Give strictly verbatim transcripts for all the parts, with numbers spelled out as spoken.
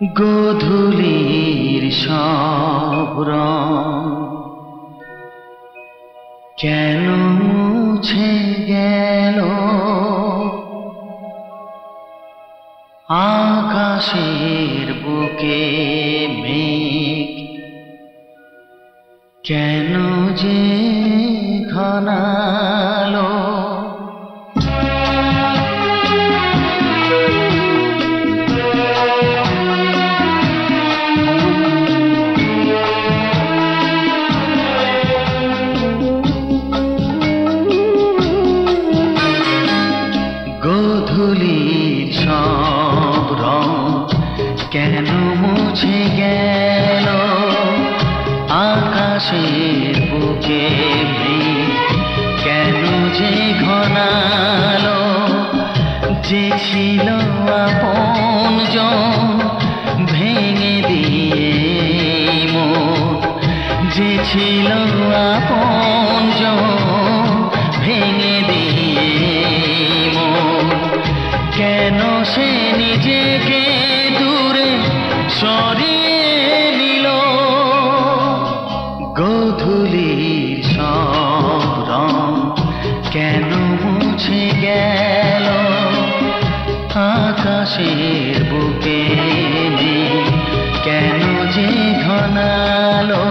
গোধূলির সব রং কেন মুছে গেল, আকাশের বুকে মেঘ কেন যে ঘনালো। গোধূলির সব রং কেন মুছে গেল, আকাশের বুকে মেঘ কেন যে ঘনালো। যে ছিল আপনজন ভেঙে দিয়ে মন, যে ছিল আপনজন ভেঙে দিয়ে মন, কেন সে নিজেকে দূরে সরিয়ে নিল। গোধূলির সব রং কেন মুছে গেল, আকাশের বুকে মেঘ কেন যে ঘনালো।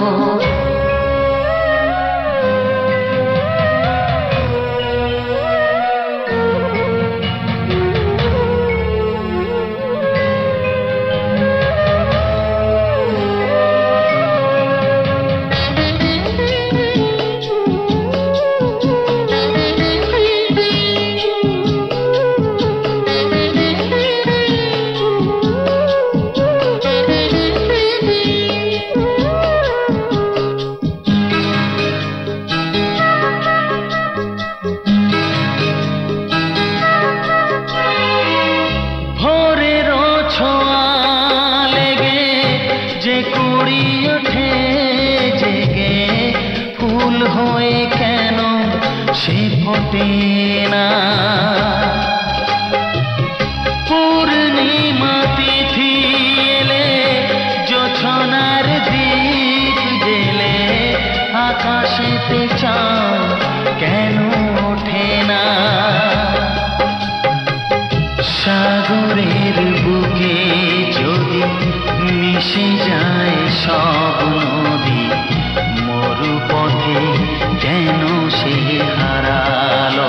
কুড়ি ওঠে জেগে ফুল হয়ে কেন সে ফোটে না। পূর্ণিমা তিথি এলে জোছনার দীপ জেলে আকাশেতে চাঁদ কেন ওঠে না। সাগরের বুকে যদি মিশে যায় সব নদী, মরু পথে কেন সে হারালো।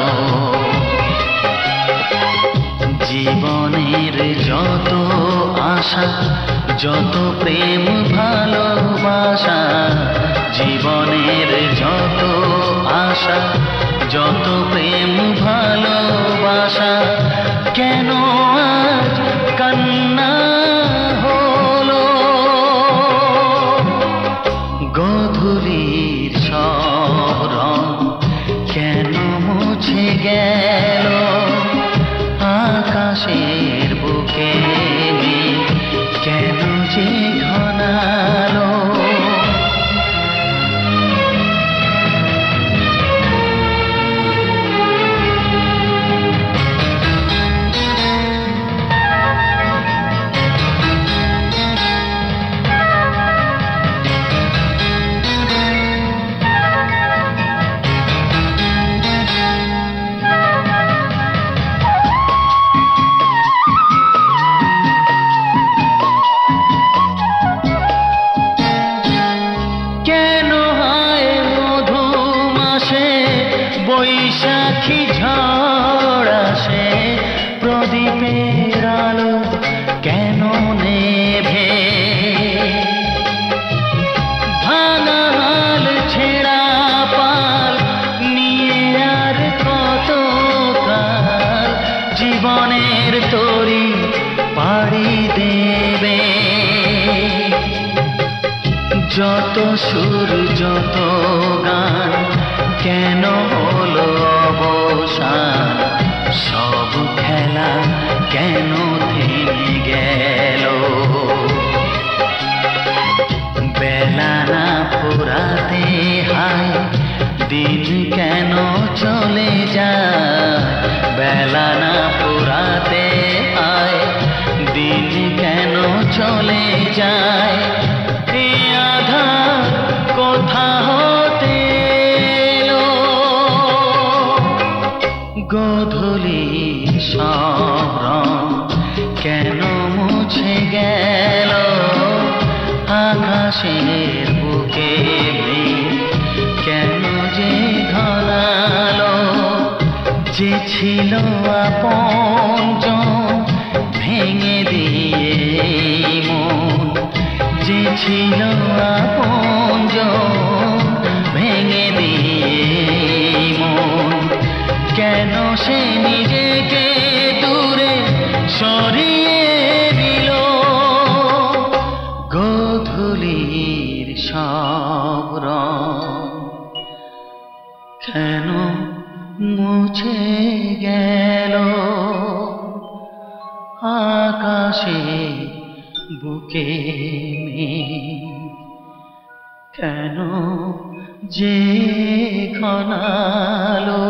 জীবনের যত আশা যত প্রেম ভালোবাসা, জীবনের যত আশা যত প্রেম ভালোবাসা, কেন আজ কান্না হলো। গোধূলির সব রং কেন মুছে গেল, আকাশের বুকে মেঘ কেন যে ঘনালো। বৈশাখী ঝড় আসে প্রদীপের আলো কেন নেভে। ভাঙা হাল ছেঁড়া পাল নিয়ে আর কত কাল জীবনের তরি পাড়ি দেবে। যত সুর যত গান কেন হলো অবসান, সব খেলা কেন থেমে গেল। বেলা না ফুরাতে হায় দিন কেন চলে যায়, বেলা না ফুরাতে হায় দিন কেন চলে যায় এ আধার কোথা হতে এলো গোধূলির সব রং কেন মুছে গেল আকাশের বুকে কেন যে ঘনালো যে ছিল আপনজন ভেঙে দিয়ে মন যে ছিল আপনজন ভেঙে দিয়ে মন কেন সে নিজেকে দূরে সরিয়ে দিল গোধূলির সব রং কেন মুছে গেল আকাশে বুকে কেন যে ঘনালো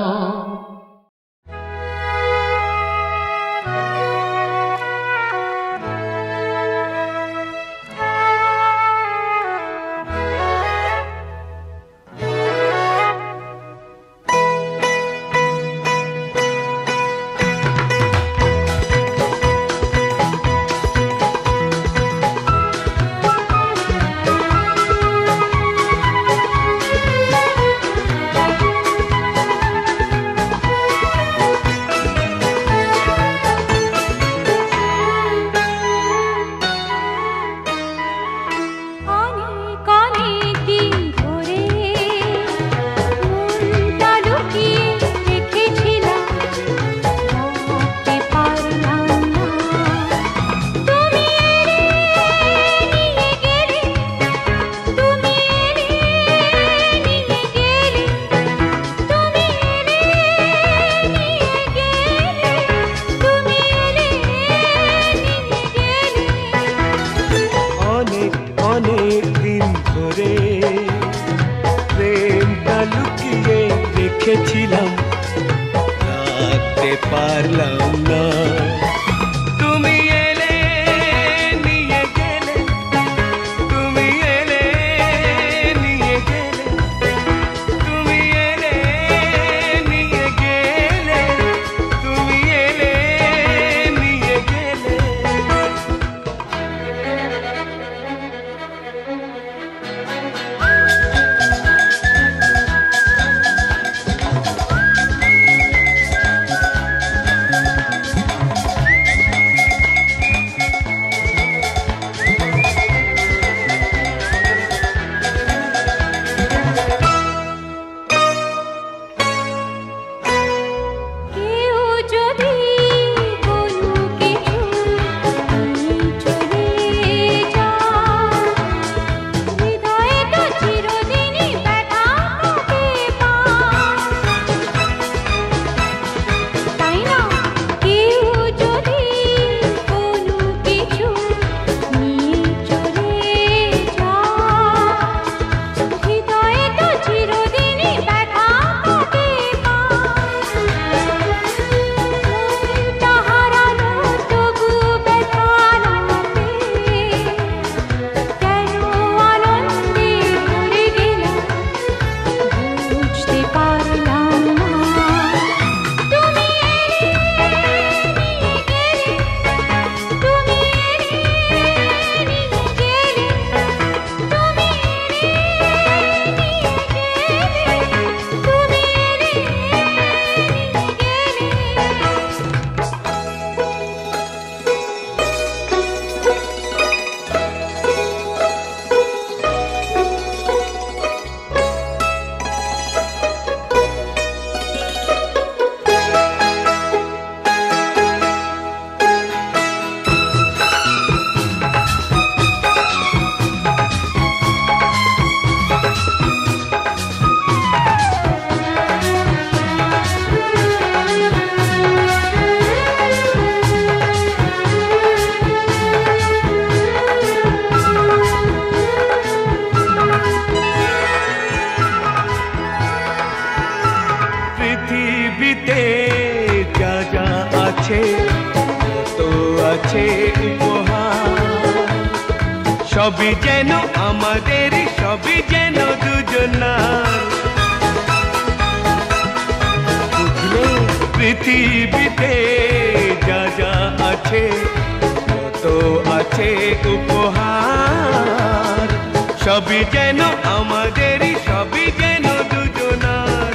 আছে তো আছে উপহার সবই যেন আমাদের, সবই যেন দুজনার। বুঝলে পৃথিবীতে যা যা আছে, কত আছে উপহার, সবই যেন আমাদের, সবই যেন দুজনার।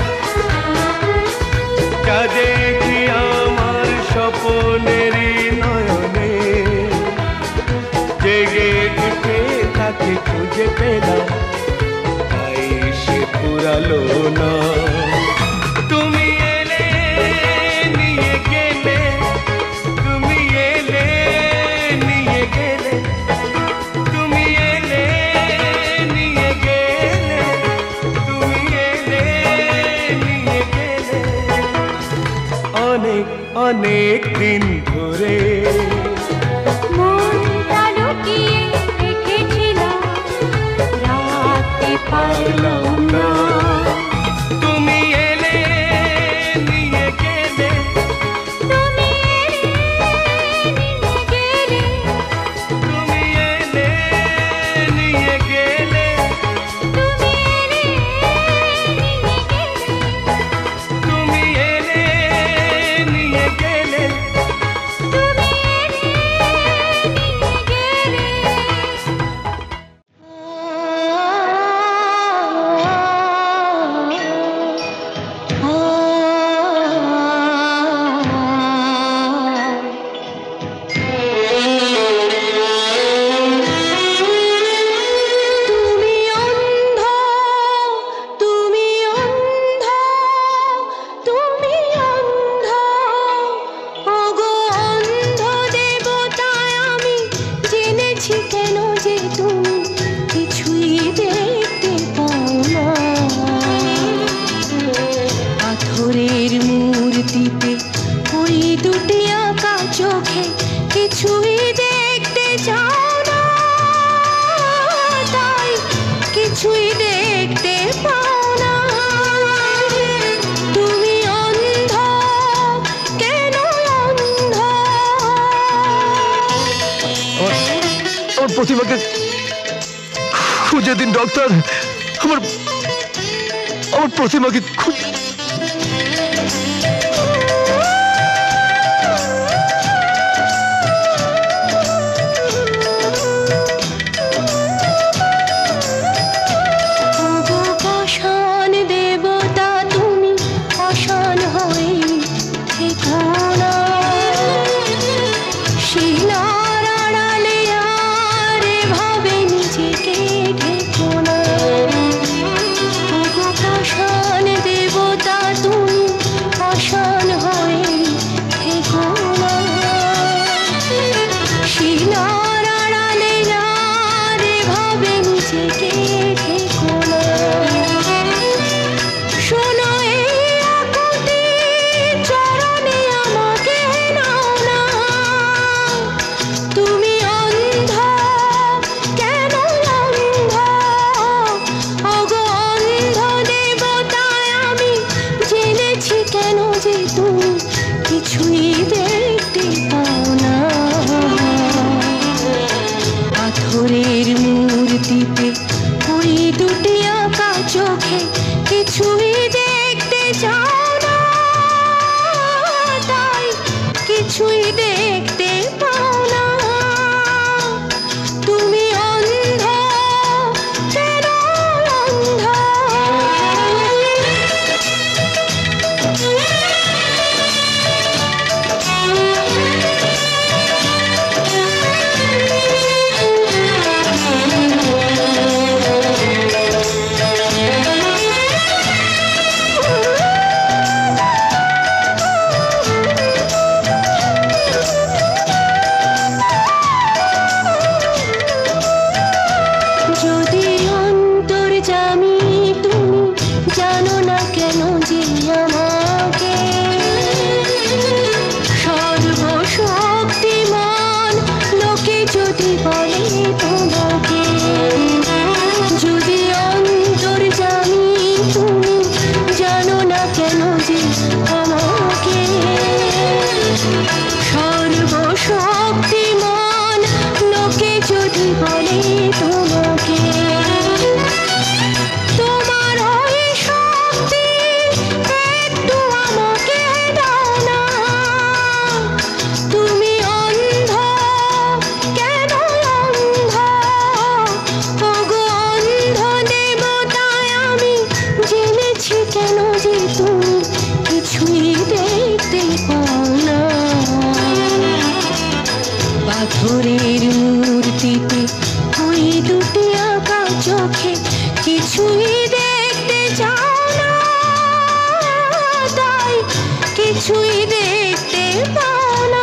যা দেখি আমার স্বপনেরই নয়নে, জেগে থেকে তাকে খুঁজে পেলাম, তাই সে ফুরালো না। তুমি এলে নিয়ে গেলে, তুমি এলে নিয়ে গেলে, তুমি এলে নিয়ে গেলে, তুমি এলে নিয়ে গেলে। অনেক অনেক দিন ধরে পারলাম না। তুমি এলে নিয়ে গেলে, তুমি এলে নিয়ে গেলে, তুমি এলে নিয়ে গেলে, প্রতিমাকে খুঁজে দিন ডক্টর, আমার আমার প্রতিমাকে খুঁজে। বলে তোমাকে তোমার ওই শক্তি একটু আমাকে দাও না তুমি অন্ধ কেন অন্ধ ওগো অন্ধ দেবতায় আমি জেনেছি কেন যে তুমি কিছুই দেখতে পাও না পাথরের মূর্তিতে ওই দুটি আঁকা চোখে কিছুই দেখতে চাও না তাই কিছুই দেখতে পাও না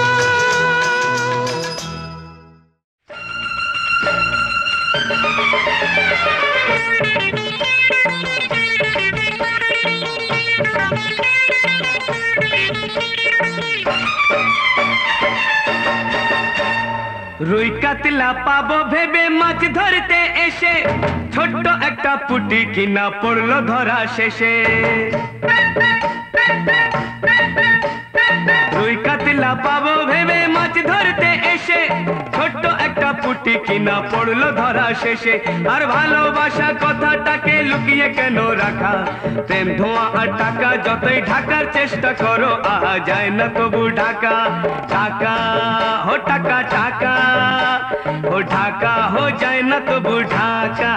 রুই কাতলা পাবো ভেবে মাছ ধরতে এসে ছোট্ট একটা পুটি কিনা পড়লো ধরা শেষে রুই কাতলা পাবো ভেবে মাছ ধরতে এসে ছোট্ট একটা পুটি কিনা পড়লো ধরা শেষে আর ভালোবাসা কথাটাকে লুকিয়ে কেন রাখা প্রেম ধোঁয়া আর টাকা যতই ঢাকার চেষ্টা করো আহা যায় না তবু ঢাকা ঢাকা हो टाका टाका हो ढाका हो जाए ना तो बुढ़ाका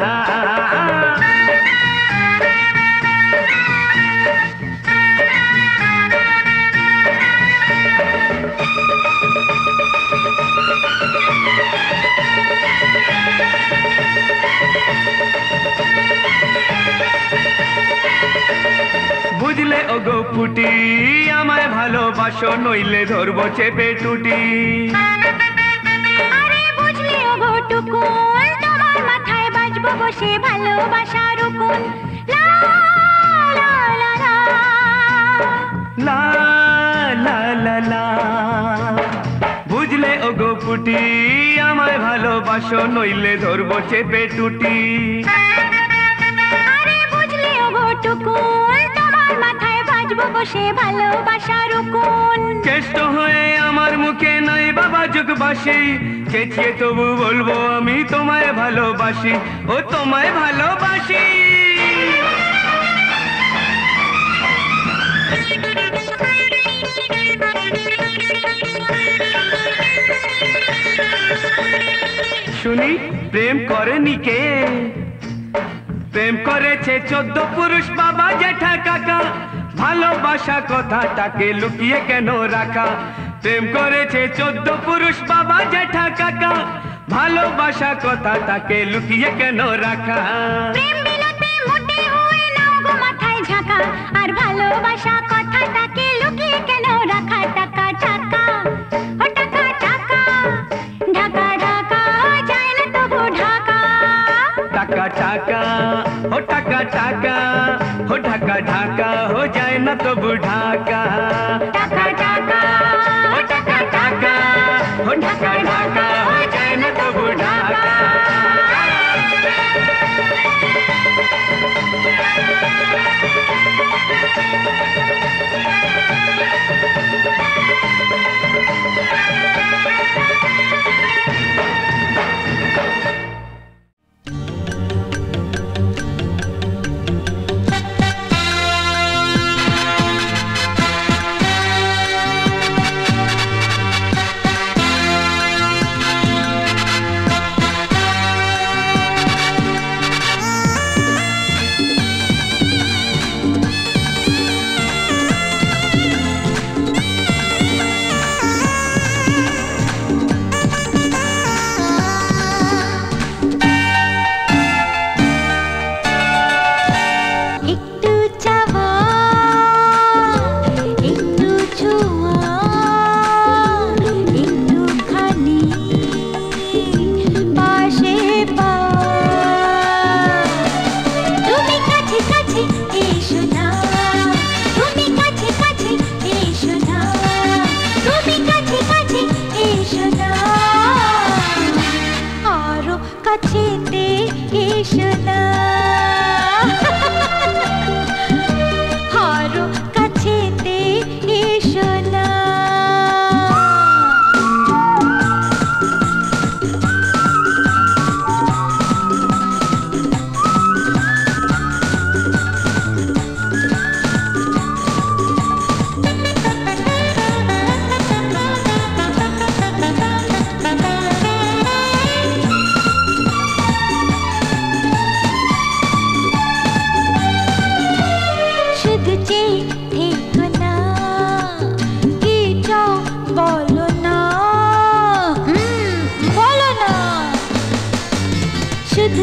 বুঝলে ওগো ফুটি আমায় ভালোবাসো নইলে ধরবো চেপে টুটি আরে বুঝলে ওগো টুকুন তোমার মাথায় বাজবো বসে ভালোবাসার উকুন লা লা লা লা লা লা লা লা বুঝলে ওগো ফুটি আমায় ভালোবাসো নইলে ধরবো চেপে টুটি আরে বুঝলে ওগো টুকুন তোমার মাথায় বাজবো বসে ভালোবাসার উকুন কেষ্ট হয়ে আমার মুখে নাই বাবা যুগবাসী চেঁচিয়ে তবু বলবো আমি তোমায় ভালোবাসি ও তোমায় ভালোবাসি শুনি প্রেম করেনি কে প্রেম করেছে চোদ্দ পুরুষ বাবা জেঠা কাকা ভালোবাসা কথাটাকে লুকিয়ে কেন রাখা প্রেম করেছে চোদ্দ পুরুষ বাবা জেঠা কাকা ভালোবাসা কথাটাকে লুকিয়ে কেন রাখা প্রেম বিলতে মোটে হয়ে নাও গো মাথায় ঝাঁকা আর ভালোবাসা কথাটাকে লুকিয়ে কেন রাখা টাকা টাকা ও টাকা টাকা ঢাকা ঢাকা যায় না তবু ঢাকা টাকা টাকা हो टाका टाका हो ढाका ढाका हो जाए ना तो बुढ़ाका টাকা টাকা हो टाका टाका हो ढाका ढाका हो जाए ना तो बुढ़ाका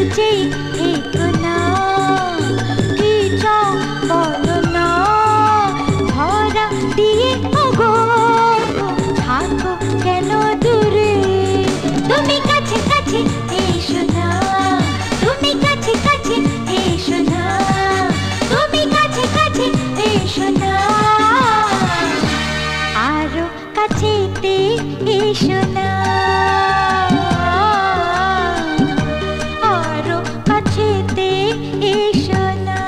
যেই থেকো না, কি চাও বলো না, ধরা দিয়ে ওগো থাকো কেন দূরে, তুমি কাছে কাছে এসো না, তুমি কাছে কাছে এসো না, তুমি কাছে কাছে এসো না, আরো কাছেতে এসো না, আরো কাছেতে এসো না।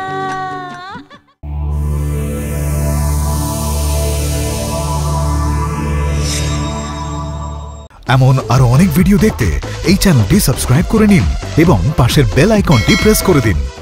এমন আরো অনেক ভিডিও দেখতে এই চ্যানেলটি সাবস্ক্রাইব করে নিন এবং পাশের বেল আইকনটি প্রেস করে দিন।